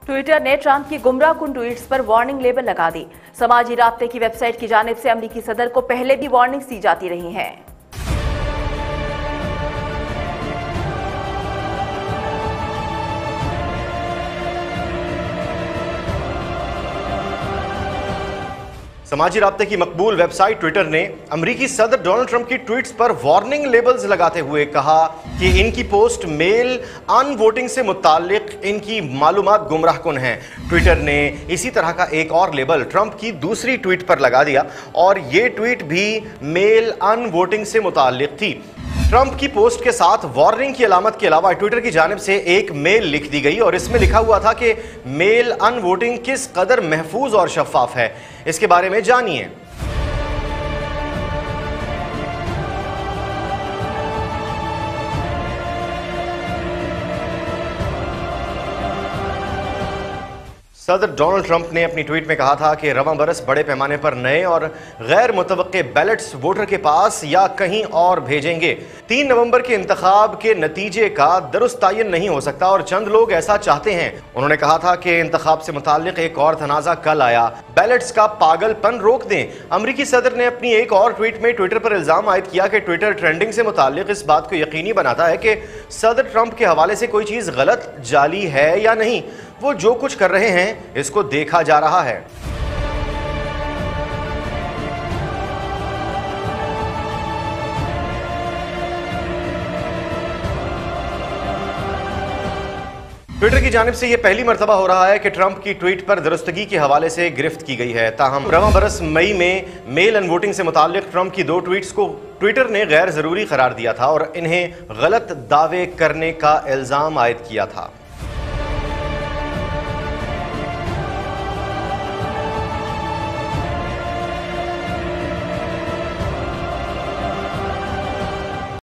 Twitter ने Trump की गुमराहकुन ट्वीट्स पर वार्निंग लेबल लगा दी। समाजी राब्ते की वेबसाइट की जानिब से अमरीकी सदर को पहले भी वार्निंग्स दी जाती रही हैं। समाजी राब्ते की मकबूल वेबसाइट ट्विटर ने अमरीकी सदर डोनाल्ड ट्रंप की ट्वीट्स पर वार्निंग लेबल्स लगाते हुए कहा कि इनकी पोस्ट मेल अन वोटिंग से मुताल्लिक इनकी मालूमात गुमराहकुन हैं। ट्विटर ने इसी तरह का एक और लेबल ट्रंप की दूसरी ट्वीट पर लगा दिया और ये ट्वीट भी मेल अन वोटिंग से मुताल्लिक थी। ट्रंप की पोस्ट के साथ वार्निंग की अलामत के अलावा ट्विटर की जानिब से एक मेल लिख दी गई और इसमें लिखा हुआ था कि मेल अन वोटिंग किस कदर महफूज और शफाफ है, इसके बारे में जानिए। सदर डोनाल्ड ट्रंप ने अपनी ट्वीट में कहा था कि रवां बरस बड़े पैमाने पर नए और गैर मुतवक्के बैलेट्स वोटर के पास या कहीं और भेजेंगे। 3 नवंबर के इंतखाब के नतीजे का दुरुस्त तायन नहीं हो सकता और चंद लोग ऐसा चाहते हैं। उन्होंने कहा था कि इंतखाब से मुताल्लिक एक और तनाज़ा कल आया, बैलेट्स का पागलपन रोक दें। अमरीकी सदर ने अपनी एक और ट्वीट में ट्विटर पर इल्ज़ाम आयद किया कि ट्विटर ट्रेंडिंग से मुताल्लिक इस बात को यकीनी बनाता है कि सदर ट्रंप के हवाले से कोई चीज़ गलत, जाली है या नहीं। वो जो कुछ कर रहे हैं इसको देखा जा रहा है। ट्विटर की जानिब से यह पहली मर्तबा हो रहा है कि ट्रंप की ट्वीट पर दुरुस्तगी के हवाले से गिरफ्त की गई है। ताहम रवां बरस मई में मेल एंड वोटिंग से मुताल्लिक ट्रंप की 2 ट्वीट्स को ट्विटर ने गैर जरूरी करार दिया था और इन्हें गलत दावे करने का इल्जाम आयद किया था।